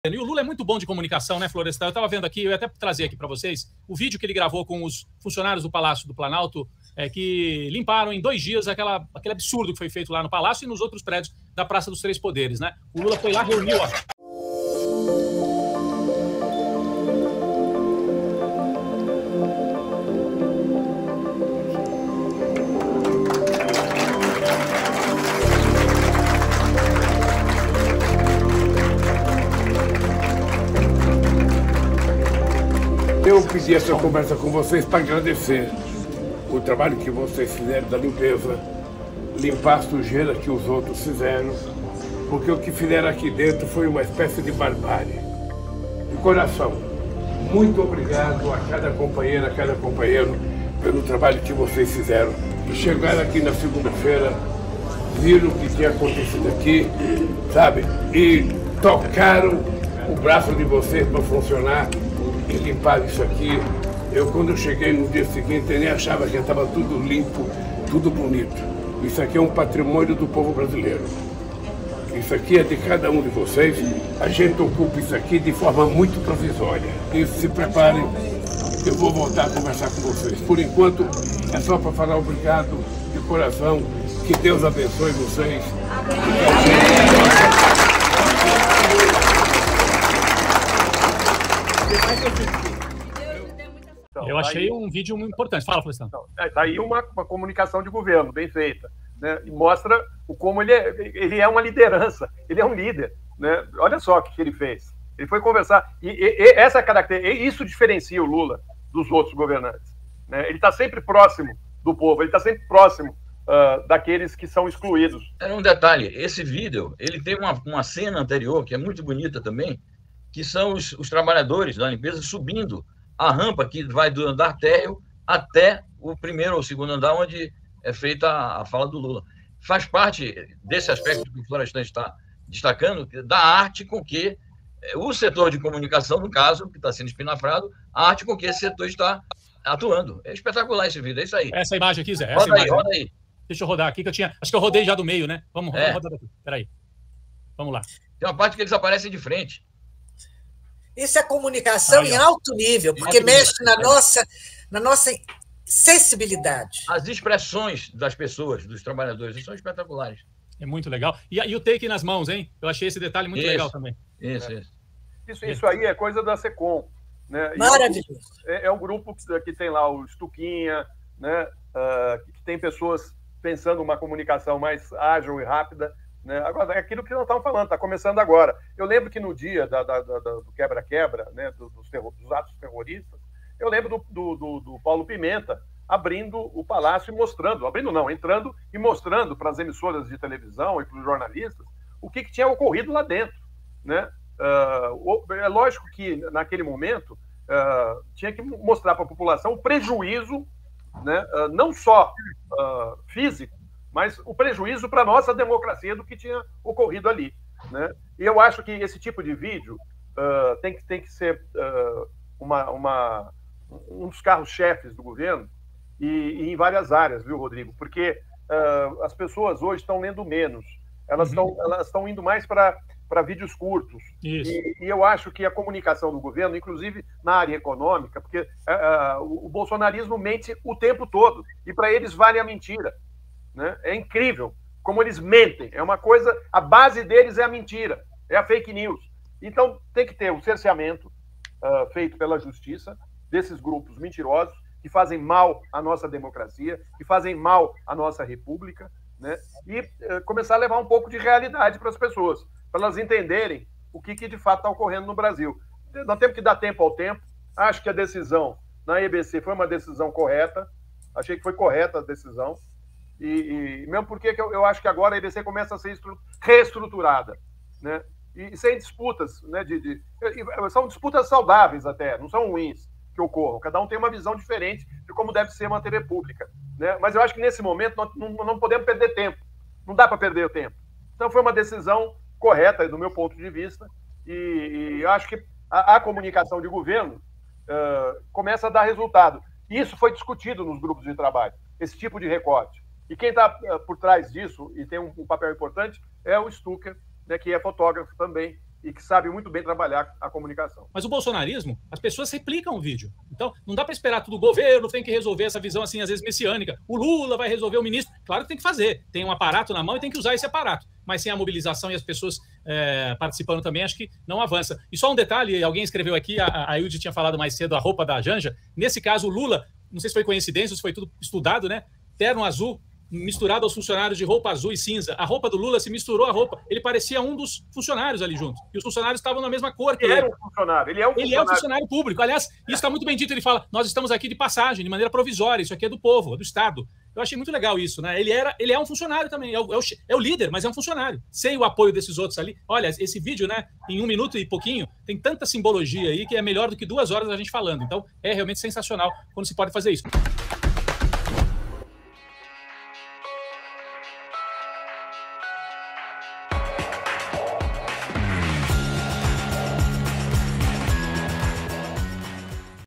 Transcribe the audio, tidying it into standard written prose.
E o Lula é muito bom de comunicação, né, Florestan? Eu estava vendo aqui, eu ia até trazer aqui para vocês, o vídeo que ele gravou com os funcionários do Palácio do Planalto, que limparam em 2 dias aquele absurdo que foi feito lá no Palácio e nos outros prédios da Praça dos Três Poderes, né? O Lula foi lá, reuniu... Eu pedi essa conversa com vocês para agradecer o trabalho que vocês fizeram da limpeza, limpar a sujeira que os outros fizeram, porque o que fizeram aqui dentro foi uma espécie de barbárie. De coração, muito obrigado a cada companheira, a cada companheiro pelo trabalho que vocês fizeram. E chegaram aqui na segunda-feira, viram o que tinha acontecido aqui, sabe? E tocaram o braço de vocês para funcionar e limpar isso aqui. Quando eu cheguei no dia seguinte, eu nem achava que estava tudo limpo, tudo bonito. Isso aqui é um patrimônio do povo brasileiro. Isso aqui é de cada um de vocês. A gente ocupa isso aqui de forma muito provisória. E se preparem, eu vou voltar a conversar com vocês. Por enquanto, é só para falar obrigado de coração. Que Deus abençoe vocês. Eu achei um vídeo muito importante. Fala, Florestan. Está aí uma comunicação de governo bem feita, né? E mostra como ele é uma liderança, ele é um líder, né? Olha só o que ele fez. Ele foi conversar. E essa característica, isso diferencia o Lula dos outros governantes, né? Ele está sempre próximo do povo, ele está sempre próximo daqueles que são excluídos. Era um detalhe, esse vídeo, ele tem uma cena anterior, que é muito bonita também, que são os trabalhadores da limpeza subindo a rampa que vai do andar térreo até o primeiro ou segundo andar, onde é feita a fala do Lula. Faz parte desse aspecto que o Florestan está destacando, da arte com que o setor de comunicação, no caso, que está sendo espinafrado, a arte com que esse setor está atuando. É espetacular esse vídeo, é isso aí. Essa imagem aqui, Zé. Roda aí. Deixa eu rodar aqui, que eu tinha... Acho que eu rodei já do meio, né? Vamos rodar daqui. Peraí. Vamos lá. Tem uma parte que eles aparecem de frente. Isso é comunicação em alto nível, porque mexe na nossa sensibilidade. As expressões das pessoas, dos trabalhadores, são espetaculares. É muito legal. E o take nas mãos, hein? Eu achei esse detalhe muito legal também. Isso aí é coisa da SECOM, né? Maravilhoso. É um grupo que tem lá o Stuquinha, né? Que tem pessoas pensando uma comunicação mais ágil e rápida. Né? Agora, é aquilo que nós estamos falando, está começando agora. Eu lembro que no dia do quebra-quebra, né, dos atos terroristas, eu lembro do Paulo Pimenta abrindo o palácio e mostrando, entrando e mostrando para as emissoras de televisão e para os jornalistas o que tinha ocorrido lá dentro. Né? É lógico que, naquele momento, tinha que mostrar para a população o prejuízo, né, não só físico, mas o prejuízo para a nossa democracia do que tinha ocorrido ali. Né? E eu acho que esse tipo de vídeo tem que ser um dos carros-chefes do governo e em várias áreas, viu, Rodrigo? Porque as pessoas hoje estão lendo menos, elas estão indo mais para vídeos curtos. E eu acho que a comunicação do governo, inclusive na área econômica, porque o bolsonarismo mente o tempo todo, e para eles vale a mentira. Né? É incrível como eles mentem. É uma coisa, a base deles é a mentira, é a fake news. Então tem que ter um cerceamento feito pela justiça desses grupos mentirosos que fazem mal à nossa democracia, que fazem mal à nossa república, né? E começar a levar um pouco de realidade para as pessoas, para elas entenderem o que de fato está ocorrendo no Brasil. Nós temos que dar tempo ao tempo. Acho que a decisão na EBC foi uma decisão correta, achei que foi correta a decisão. E mesmo porque eu acho que agora a EBC começa a ser reestruturada, né? E sem disputas, né? São disputas saudáveis até, não são ruins que ocorram. Cada um tem uma visão diferente de como deve ser manter a república, né? Mas eu acho que nesse momento nós não podemos perder tempo. Não dá para perder o tempo. Então foi uma decisão correta, do meu ponto de vista, e eu acho que a comunicação de governo começa a dar resultado. E isso foi discutido nos grupos de trabalho, esse tipo de recorte. E quem está por trás disso, e tem um papel importante, é o Stucker, né, que é fotógrafo também, e que sabe muito bem trabalhar a comunicação. Mas o bolsonarismo, as pessoas replicam o vídeo. Então, não dá para esperar tudo. O governo tem que resolver essa visão, assim, às vezes messiânica. O Lula vai resolver o ministro. Claro que tem que fazer. Tem um aparato na mão e tem que usar esse aparato. Mas sem a mobilização e as pessoas participando também, acho que não avança. E só um detalhe, alguém escreveu aqui, a Hilde tinha falado mais cedo, a roupa da Janja. Nesse caso, o Lula, não sei se foi coincidência, se foi tudo estudado, né? Terno azul, misturado aos funcionários de roupa azul e cinza. A roupa do Lula se misturou à roupa. Ele parecia um dos funcionários ali junto. E os funcionários estavam na mesma cor que ele. Ele é um funcionário. Ele é um funcionário público. Aliás, isso está muito bem dito. Ele fala, nós estamos aqui de passagem, de maneira provisória. Isso aqui é do povo, é do Estado. Eu achei muito legal isso, né? Ele é um funcionário também. É o líder, mas é um funcionário. Sem o apoio desses outros ali. Olha, esse vídeo, né? Em 1 minuto e pouquinho, tem tanta simbologia aí que é melhor do que 2 horas a gente falando. Então, é realmente sensacional quando se pode fazer isso.